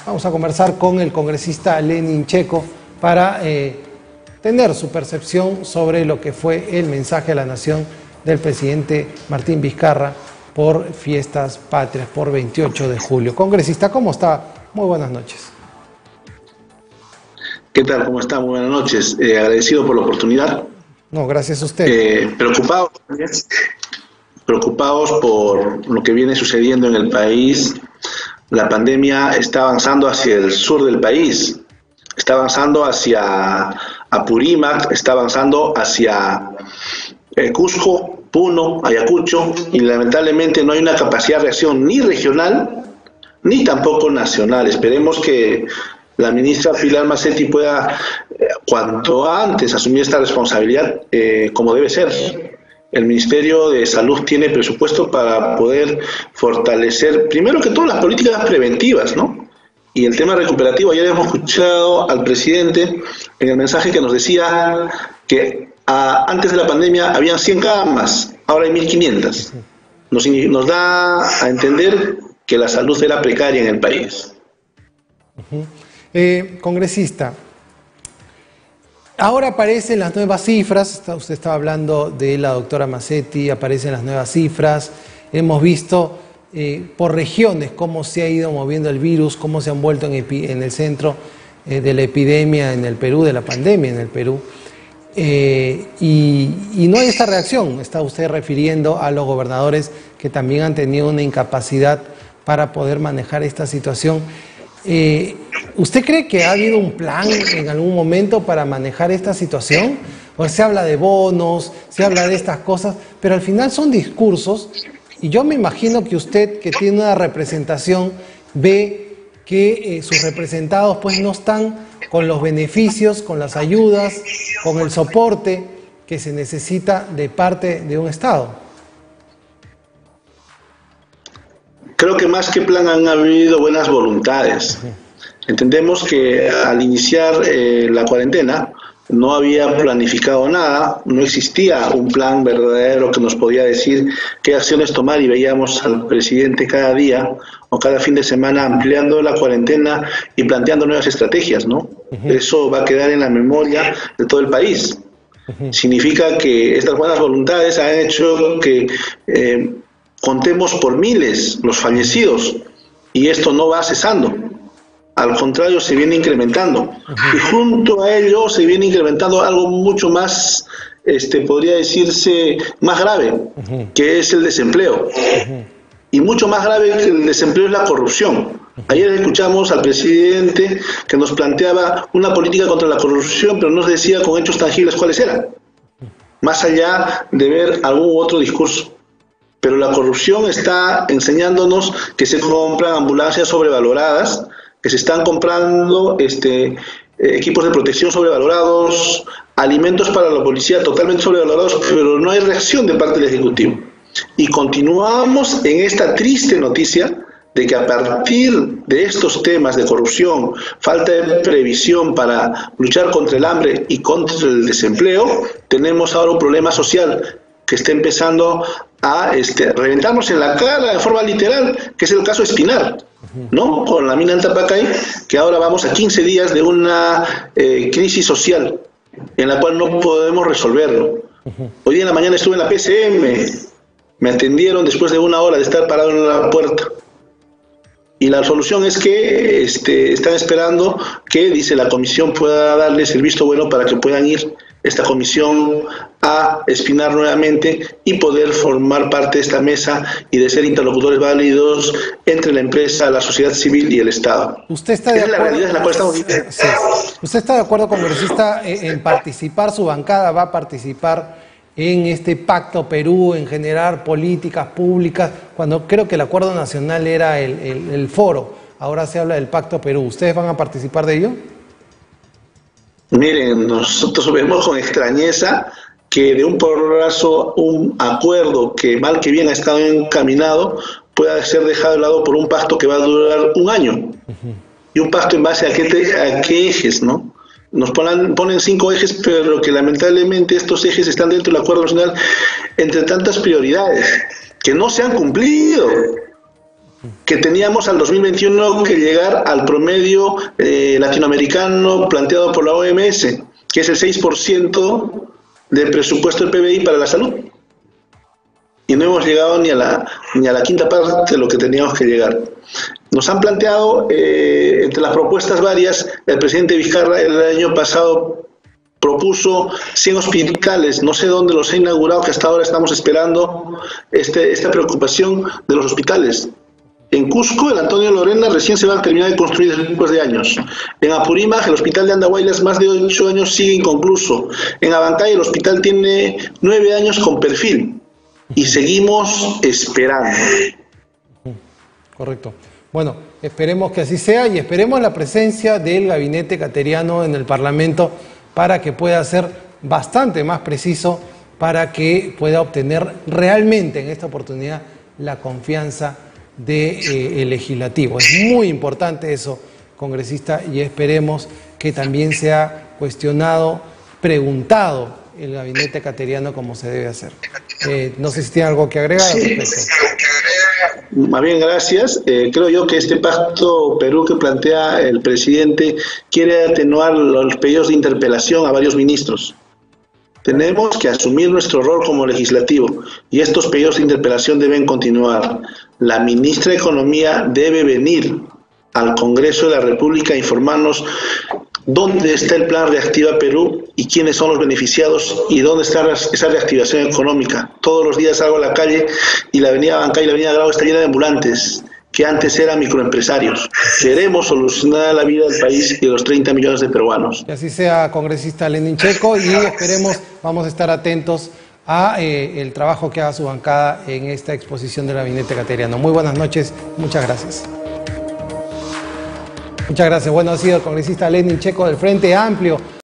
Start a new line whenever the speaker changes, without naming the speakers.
Vamos a conversar con el congresista Lenin Checo para tener su percepción sobre lo que fue el mensaje a la nación del presidente Martín Vizcarra por fiestas patrias, por 28 de julio. Congresista, ¿cómo está? Muy buenas noches.
¿Qué tal? ¿Cómo está? Muy buenas noches. Agradecido por la oportunidad.
No, gracias a usted.
Preocupados por lo que viene sucediendo en el país. La pandemia está avanzando hacia el sur del país, está avanzando hacia Apurímac, está avanzando hacia Cusco, Puno, Ayacucho, y lamentablemente no hay una capacidad de reacción ni regional ni tampoco nacional. Esperemos que la ministra Pilar Macetti pueda cuanto antes asumir esta responsabilidad como debe ser. El Ministerio de Salud tiene presupuesto para poder fortalecer, primero que todo, las políticas preventivas, ¿no? Y el tema recuperativo, ayer hemos escuchado al presidente en el mensaje que nos decía que antes de la pandemia habían 100 camas, ahora hay 1.500. Nos da a entender que la salud era precaria en el país.
Congresista, ahora aparecen las nuevas cifras, usted estaba hablando de la doctora Macetti, aparecen las nuevas cifras, hemos visto por regiones cómo se ha ido moviendo el virus, cómo se han vuelto en el centro de la epidemia en el Perú, de la pandemia en el Perú, y no hay esta reacción. Está usted refiriendo a los gobernadores que también han tenido una incapacidad para poder manejar esta situación. ¿Usted cree que ha habido un plan en algún momento para manejar esta situación? O se habla de bonos, se habla de estas cosas, pero al final son discursos, y yo me imagino que usted, que tiene una representación, ve que sus representados pues no están con los beneficios, con las ayudas, con el soporte que se necesita de parte de un Estado.
Creo que más que plan han habido buenas voluntades. Entendemos que al iniciar la cuarentena no había planificado nada, no existía un plan verdadero que nos podía decir qué acciones tomar, y veíamos al presidente cada día o cada fin de semana ampliando la cuarentena y planteando nuevas estrategias, ¿no? Eso va a quedar en la memoria de todo el país. Significa que estas buenas voluntades han hecho que contemos por miles los fallecidos, y esto no va cesando. Al contrario, se viene incrementando. Y junto a ello se viene incrementando algo mucho más, podría decirse, más grave, que es el desempleo. Y mucho más grave que el desempleo es la corrupción. Ayer escuchamos al presidente que nos planteaba una política contra la corrupción, pero no nos decía con hechos tangibles cuáles eran, más allá de ver algún otro discurso. Pero la corrupción está enseñándonos que se compran ambulancias sobrevaloradas, que se están comprando equipos de protección sobrevalorados, alimentos para la policía totalmente sobrevalorados, pero no hay reacción de parte del Ejecutivo. Y continuamos en esta triste noticia de que a partir de estos temas de corrupción, falta de previsión para luchar contra el hambre y contra el desempleo, tenemos ahora un problema social que está empezando a reventarnos en la cara de forma literal, que es el caso Espinar, ¿no? Con la mina Antapacay, que ahora vamos a 15 días de una crisis social en la cual no podemos resolverlo. Hoy día en la mañana estuve en la PCM, me atendieron después de una hora de estar parado en la puerta. Y la solución es que están esperando que, dice la comisión, pueda darles el visto bueno para que puedan ir esta comisión a Espinar nuevamente y poder formar parte de esta mesa y de ser interlocutores válidos entre la empresa, la sociedad civil y el Estado.
¿Usted está de acuerdo?
Es la realidad en la cual estamos viviendo.
Sí. ¿Usted está de acuerdo, congresista, en participar, su bancada va a participar en este Pacto Perú, en generar políticas públicas, cuando creo que el Acuerdo Nacional era el foro, ahora se habla del Pacto Perú? ¿Ustedes van a participar de ello?
Miren, nosotros vemos con extrañeza que de un porrazo un acuerdo que mal que bien ha estado encaminado pueda ser dejado de lado por un pacto que va a durar un año. Y un pacto en base a qué ejes, ¿no? Nos ponen 5 ejes, pero que lamentablemente estos ejes están dentro del Acuerdo Nacional entre tantas prioridades que no se han cumplido. que teníamos al 2021 que llegar al promedio latinoamericano planteado por la OMS, que es el 6% del presupuesto del PBI para la salud. Y no hemos llegado ni a la quinta parte de lo que teníamos que llegar. Nos han planteado, entre las propuestas varias, el presidente Vizcarra el año pasado propuso 100 hospitales, no sé dónde los ha inaugurado, que hasta ahora estamos esperando esta preocupación de los hospitales. En Cusco, el Antonio Lorena recién se va a terminar de construir después de años. En Apurímac, el hospital de Andahuaylas, más de 8 años sigue inconcluso. En Abancay, el hospital tiene 9 años con perfil. Y seguimos esperando.
Correcto. Bueno, esperemos que así sea y esperemos la presencia del gabinete cateriano en el Parlamento para que pueda ser bastante más preciso, para que pueda obtener realmente en esta oportunidad la confianza del legislativo. Es muy importante eso, congresista, y esperemos que también sea cuestionado, preguntado el gabinete cateriano como se debe hacer. No sé si tiene algo que agregar al respecto.
Más bien, gracias. Creo yo que este pacto Perú que plantea el presidente quiere atenuar los pedidos de interpelación a varios ministros. Tenemos que asumir nuestro rol como legislativo y estos pedidos de interpelación deben continuar. La ministra de Economía debe venir al Congreso de la República a informarnos dónde está el plan Reactiva Perú y quiénes son los beneficiados y dónde está esa reactivación económica. Todos los días salgo a la calle y la avenida Abancay y la avenida Grau está llena de ambulantes que antes eran microempresarios. Queremos solucionar la vida del país y de los 30 millones de peruanos.
Que así sea, congresista Lenin Checo, y esperemos, vamos a estar atentos a el trabajo que haga su bancada en esta exposición del gabinete cateriano. Muy buenas noches, muchas gracias. Muchas gracias. Bueno, ha sido el congresista Lenin Checo del Frente Amplio.